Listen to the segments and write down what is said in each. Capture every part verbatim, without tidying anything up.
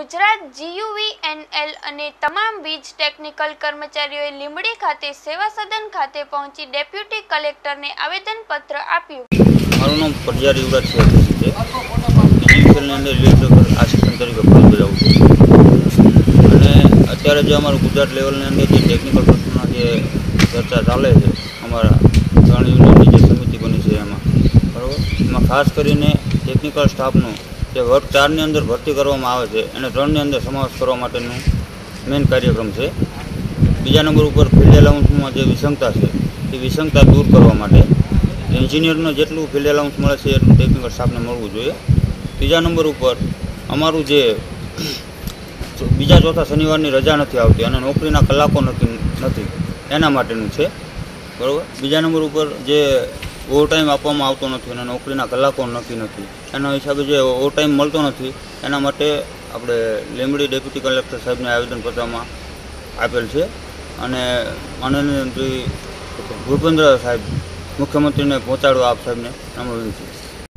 ગુજરાત જીયુવીએનએલ અને તમામ વીજ ટેકનિકલ કર્મચારીઓએ લીંબડી ખાતે સેવા સદન ખાતે પહોંચી ડેપ્યુટી કલેક્ટરને આવેદનપત્ર આપ્યું। મારું નામ પરજાર યુવરાજ છે। જીયુવીએનએલની અંદર ઇલેક્ટ્રિકલ આસિસ્ટન્ટ તરીકે ફરજ બજાવું છું અને અત્યારે જે અમારું ગુજરાત લેવલની અંદર જે ટેકનિકલ પ્રશ્નોના જે ચર્ચા ચાલે છે, અમારા ત્રણ યુનિટની જે સમિતિ બની છે એમાં બરાબર, એમાં ખાસ કરીને ટેકનિકલ સ્ટાફનું જે વર્ગ ચારની અંદર ભરતી કરવામાં આવે છે એને ત્રણની અંદર સમાવેશ કરવા માટેનું મેઇન કાર્યક્રમ છે। બીજા નંબર ઉપર ફિલ્ડ એલાઉન્સમાં જે વિસંગતા છે એ વિસંગતા દૂર કરવા માટે એન્જિનિયરને જેટલું ફિલ્ડ એલાઉન્સ મળે છે એટલું ટેકનિકલ સ્ટાફને મળવું જોઈએ। ત્રીજા નંબર ઉપર અમારું જે બીજા ચોથા શનિવારની રજા નથી આવતી અને નોકરીના કલાકો નક્કી નથી એના માટેનું છે બરાબર। બીજા નંબર ઉપર જે ઓવર ટાઈમ આપવામાં આવતો નથી અને નોકરીના કલાકો નક્કી નથી એના હિસાબે જે ઓવર ટાઈમ મળતો નથી એના માટે આપણે લીંબડી ડેપ્યુટી કલેક્ટર સાહેબને આવેદનપત્રમાં આપેલ છે અને માનનીય મંત્રી ભૂપેન્દ્ર સાહેબ મુખ્યમંત્રીને પહોંચાડવા આપ સાહેબને નમ્ર વિનંતી।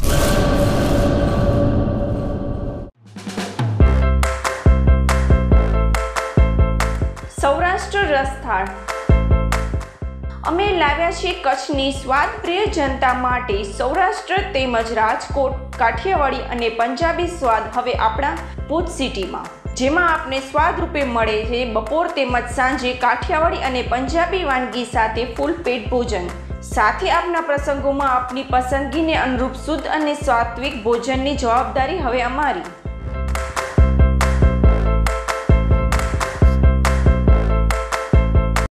સૌરાષ્ટ્ર રસથાળ અમે લાવ્યા છીએ કચ્છની સ્વાદપ્રિય જનતા માટે સૌરાષ્ટ્ર તેમજ રાજકોટ, કાઠિયાવાડી અને પંજાબી સ્વાદ હવે આપણા ભુજ સિટીમાં, જેમાં આપને સ્વાદ રૂપે મળે છે બપોર તેમજ સાંજે કાઠિયાવાડી અને પંજાબી વાનગી સાથે ફૂલ પેટ ભોજન, સાથે આપના પ્રસંગોમાં આપની પસંદગીને અનુરૂપ શુદ્ધ અને સાત્વિક ભોજનની જવાબદારી હવે અમારી।